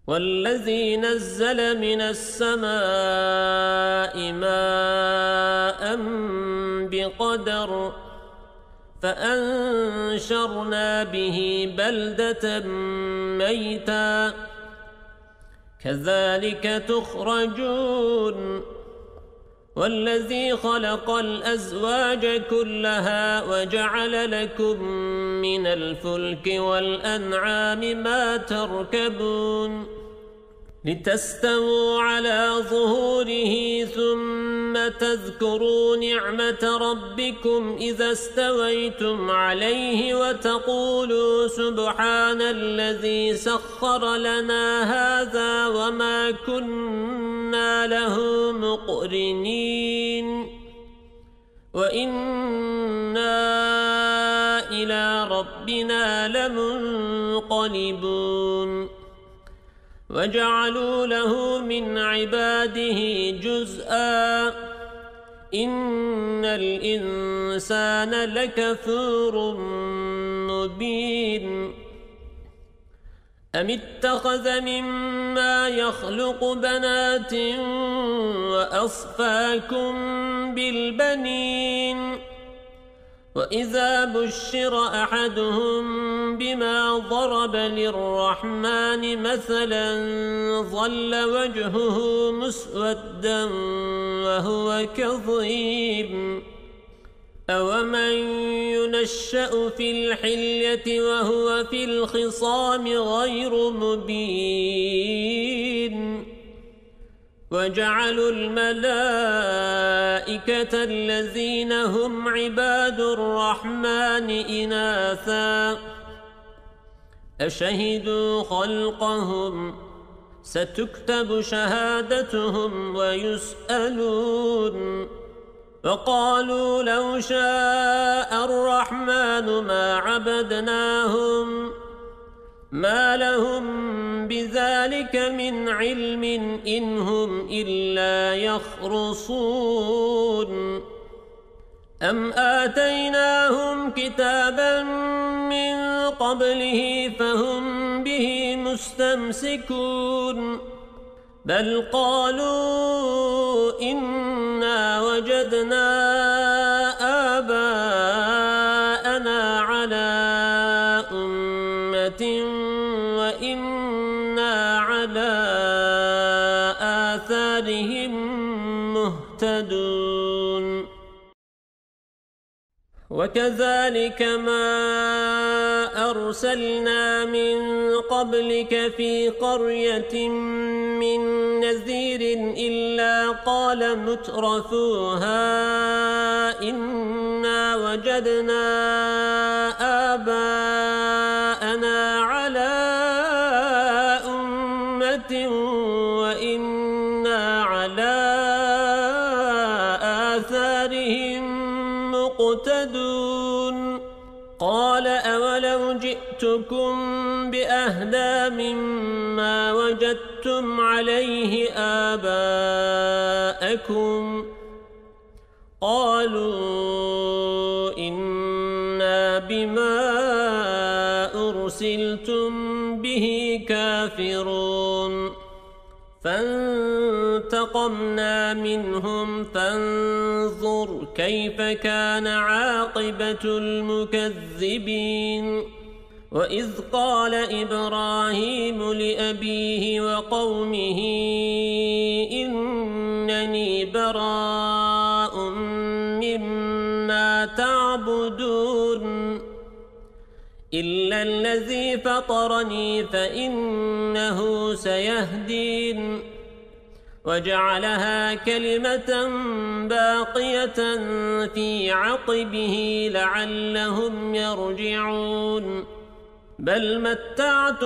والذي نزل من السماء ماء بقدر فأنشرنا به بلدة ميتا كذلك تخرجون والذي خلق الأزواج كلها وجعل لكم من الفلك والأنعام ما تركبون لتستووا على ظهوره ثم تذكروا نعمة ربكم إذا استويتم عليه وتقولوا سبحان الذي سخر لنا هذا وما كنا له مقرنين وإنا إلى ربنا لمنقلبون وجعلوا له من عباده جزءا إن الإنسان لكفور مبين أم اتخذ مما يخلق بنات وأصفاكم بالبنين وإذا بشر أحدهم بما ضرب للرحمن مثلا ظل وجهه مسودا وهو كظيم أومن ينشأ في الحلية وهو في الخصام غير مبين وجعلوا الملائكة الذين هم عباد الرحمن إناثا أشهدوا خلقهم ستكتب شهادتهم ويسألون وقالوا لو شاء الرحمن ما عبدناهم ما لهم بذلك من علم إن هم إلا يخرصون أم آتيناهم كتابا من قبله فهم به مستمسكون بل قالوا إنا وجدنا آباءنا على أمة وإنا على آثارهم مهتدون وكذلك ما أرسلنا من قبلك في قرية من نذير إلا قال مترفوها إنا وجدنا آباءنا على أمة وإنا على آثارهم مقتدون قال أولو جئتكم بأهدى مما وجدتم عليه آباءكم قالوا إنا بما أرسلتم به كافرون فانتقمنا منهم فانظر كيف كان عاقبة المكذبين وإذ قال إبراهيم لأبيه وقومه إنني براء مما تعبدون إلا الذي فطرني فإنه سيهدين وجعلها كلمة باقية في عقبه لعلهم يرجعون بل متعت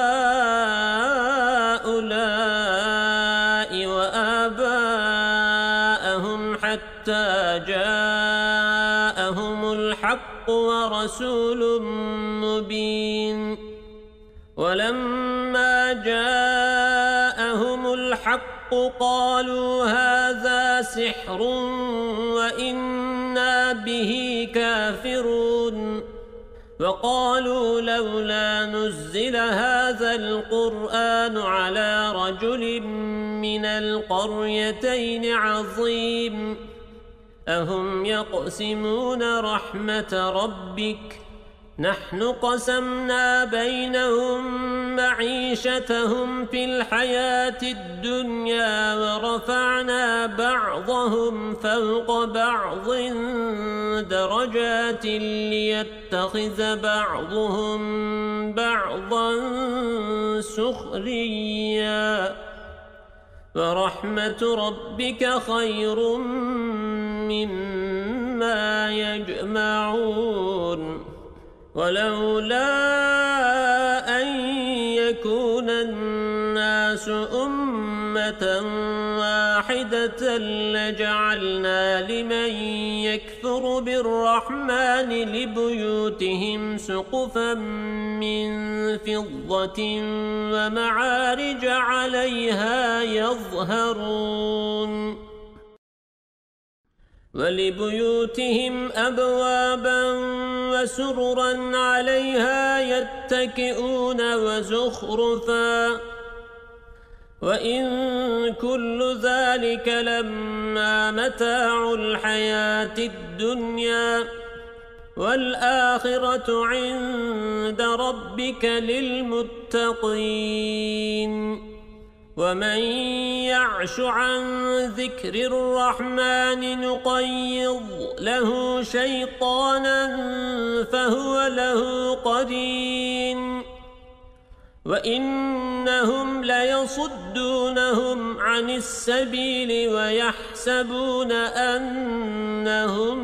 هؤلاء وآباءهم حتى جاءهم الحق ورسول مبين ولما جاءهم الحق قالوا هذا سحر وإنا به كافرون وقالوا لولا نزل هذا القرآن على رجل من القريتين عظيم أهم يقسمون رحمة ربك نحن قسمنا بينهم معيشتهم في الحياة الدنيا ورفعنا بعضهم فوق بعض درجات ليتخذ بعضهم بعضا سخريا ورحمة ربك خير مما يجمعون ولولا أن يكون الناس أمة واحدة لجعلنا لمن يكفر بالرحمن لبيوتهم سقفا من فضة ومعارج عليها يظهرون ولبيوتهم أبوابا وسررا عليها يتكئون وزخرفا وإن كل ذلك لما متاع الحياة الدنيا والآخرة عند ربك للمتقين ومن يعش عن ذكر الرحمن نقيض له شيطانا فهو له قرين وإنهم ليصدونهم عن السبيل ويحسبون أنهم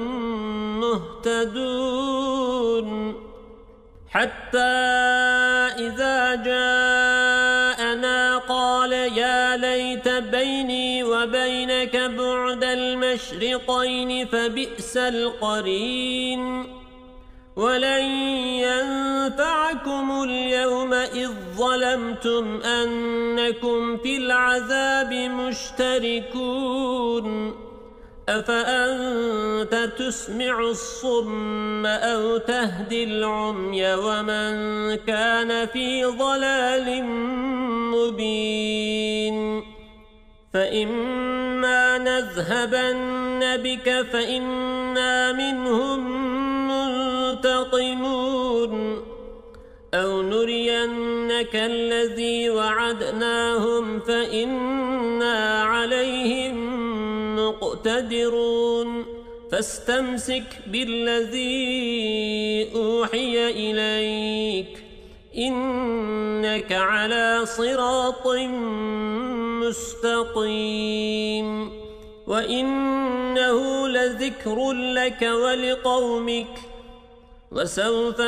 مهتدون حتى إذا جاءنا قال يا ليت بيني وبينك بعد المشرقين فبئس القرين ولن ينفعكم اليوم إذ ظلمتم أنكم في العذاب مشتركون أفأنت تسمع الصم أو تهدي العمي ومن كان في ضلال مبين فإما نذهبن بك فإنا منهم منتقمون أو نرينك الذي وعدناهم فإنا عليهم مقتدرون فاستمسك بالذي أوحي إليك إنك على صراط مستقيم وإنه لذكر لك ولقومك وسوف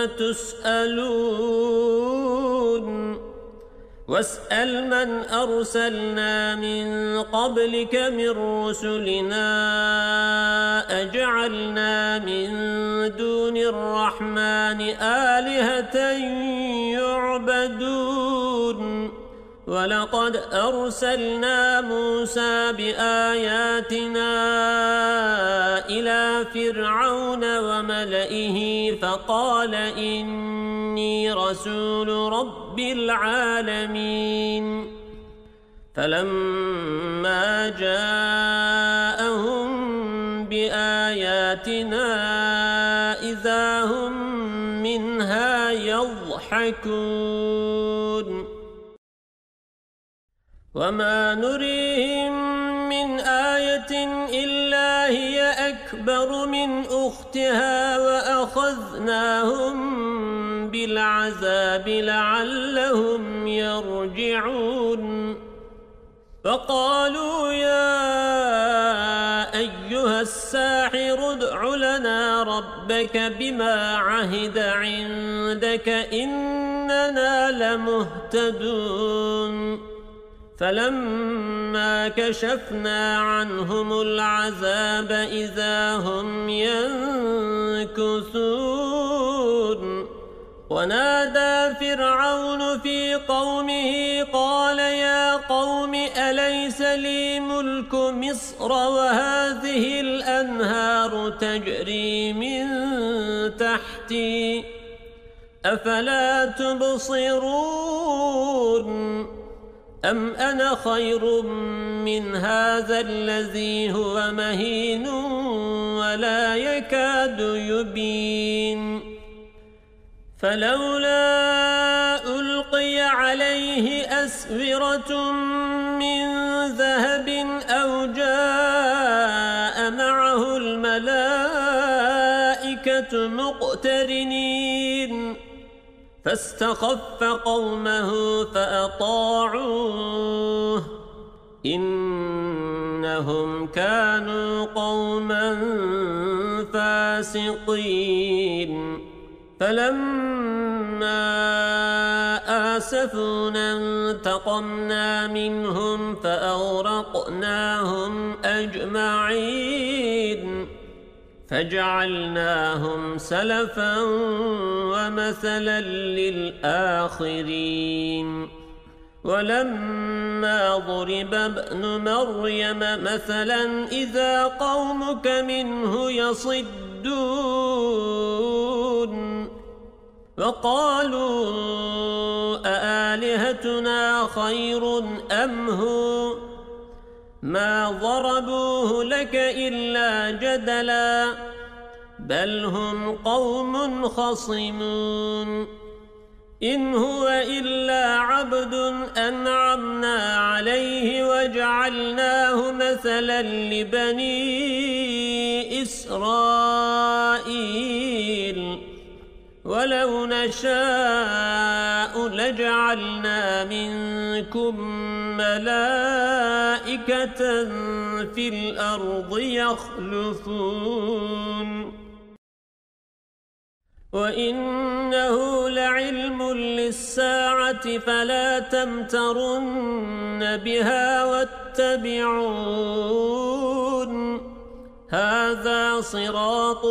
تسألون واسأل من أرسلنا من قبلك من رسلنا أجعلنا من دون الرحمن آلهة يعبدون ولقد أرسلنا موسى بآياتنا إلى فرعون وملئه فقال إني رسول رب العالمين فلما جاءهم بآياتنا إذا هم منها يضحكون وما نريهم من آية إلا هي أكبر من أختها وأخذناهم بالعذاب لعلهم يرجعون فقالوا يا أيها الساحر ادع لنا ربك بما عهد عندك إننا لمهتدون فلما كشفنا عنهم العذاب إذا هم ينكثون ونادى فرعون في قومه قال يا قوم أليس لي ملك مصر وهذه الأنهار تجري من تحتي أفلا تبصرون أم أنا خير من هذا الذي هو مهين ولا يكاد يبين فلولا ألقي عليه أسورة من ذهب أو جاء معه الملائكة مقترنين فاستخف قومه فأطاعوه إنهم كانوا قوما فاسقين فلما آسفونا انتقمنا منهم فأغرقناهم أجمعين فجعلناهم سلفا ومثلا للآخرين ولما ضرب ابن مريم مثلا إذا قومك منه يصدون وقالوا أآلهتنا خير أم هو ما ضربوه لك إلا جدلا بل هم قوم خصمون إن هو إلا عبد أنعمنا عليه وجعلناه مثلا لبني إسرائيل ولو نشاء لجعلنا منكم ملائكة في الأرض يخلفون وإنه لعلم للساعة فلا تمترن بها واتبعون هذا صراط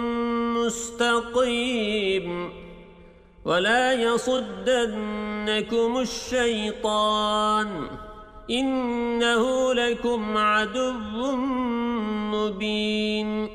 مستقيم ولا يصدنكم الشيطان إنه لكم عدو مبين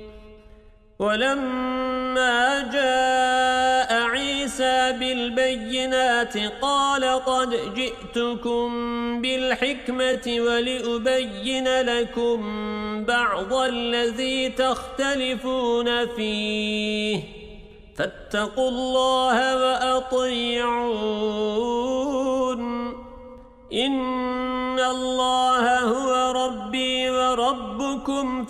ولما جاء عيسى بالبينات قال قد جئتكم بالحكمة ولأبين لكم بعض الذي تختلفون فيه فاتقوا الله وأطيعون إن الله هو ربي وربكم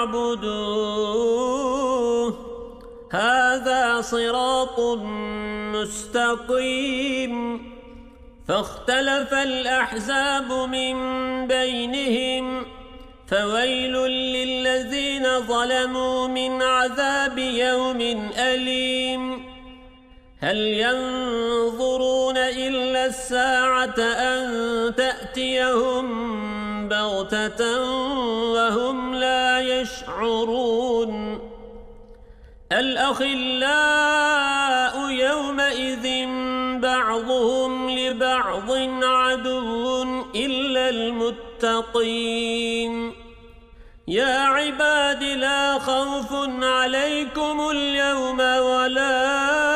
فاعبدوه هذا صراط مستقيم فاختلف الأحزاب من بينهم فويل للذين ظلموا من عذاب يوم أليم هل ينظرون إلا الساعة أن تأتيهم بغتة وهم لا يشعرون الأخلاء يومئذ بعضهم لبعض عدو إلا المتقين يا عباد لا خوف عليكم اليوم ولا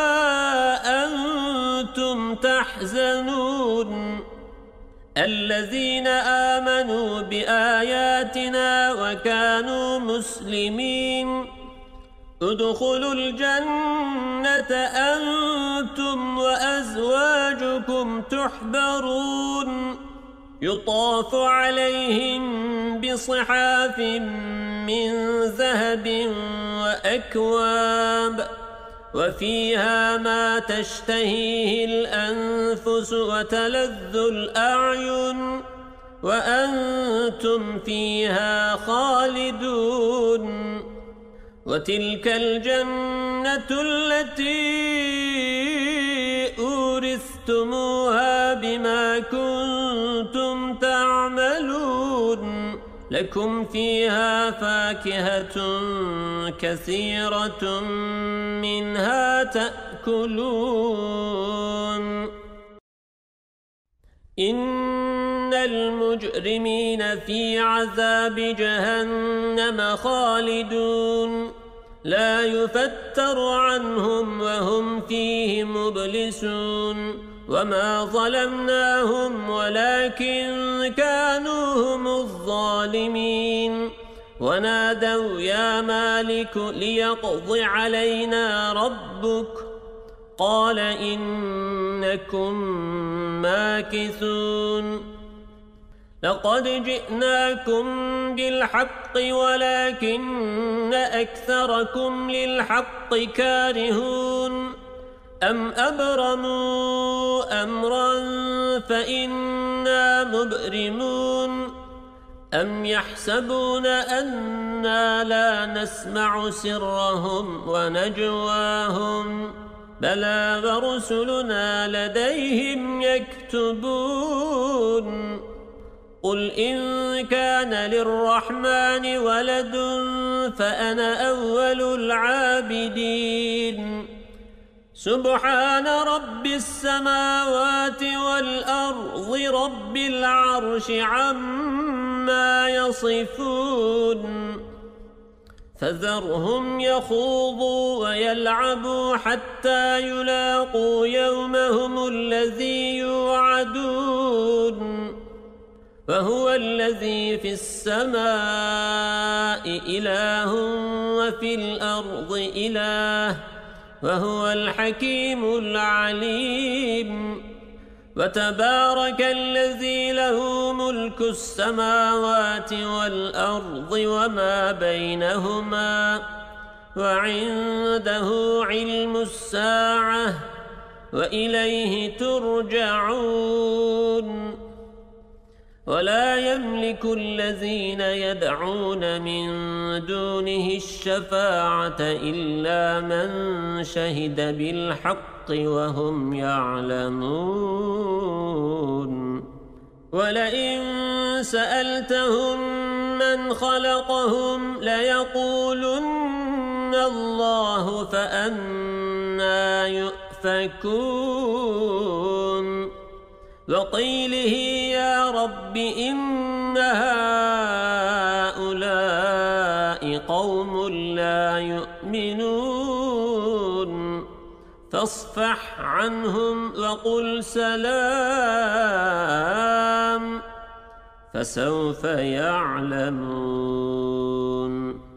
أنتم تحزنون الذين آمنوا بآياتنا وكانوا مسلمين ادخلوا الجنة أنتم وأزواجكم تحبرون يطاف عليهم بصحاف من ذهب وأكواب وفيها ما تشتهيه الأنفس وتلذ الأعين وأنتم فيها خالدون وتلك الجنة التي أورثتموها بما كنتم تعملون لكم فيها فاكهة كثيرة منها تأكلون إن المجرمين في عذاب جهنم خالدون لا يفتر عنهم وهم فيه مبلسون وما ظلمناهم ولكن كانوا هم الظالمين ونادوا يا مالك ليقض علينا ربك قال إنكم ماكثون لقد جئناكم بالحق ولكن أكثركم للحق كارهون أم أبرموا أمرا فإنا مبرمون أم يحسبون أنا لا نسمع سرهم ونجواهم بلى ورسلنا لديهم يكتبون قل إن كان للرحمن ولد فأنا أول العابدين سبحان رب السماوات والأرض رب العرش عما يصفون فذرهم يخوضوا ويلعبوا حتى يلاقوا يومهم الذي يوعدون وهو الذي في السماء إله وفي الأرض إله وهو الحكيم العليم وتبارك الذي له ملك السماوات والأرض وما بينهما وعنده علم الساعة وإليه ترجعون ولا يملك الذين يدعون من دونه الشفاعة إلا من شهد بالحق وهم يعلمون ولئن سألتهم من خلقهم ليقولن الله فأنى يؤفكون وقيله يا رب إن هؤلاء قوم لا يؤمنون فاصفح عنهم وقل سلام فسوف يعلمون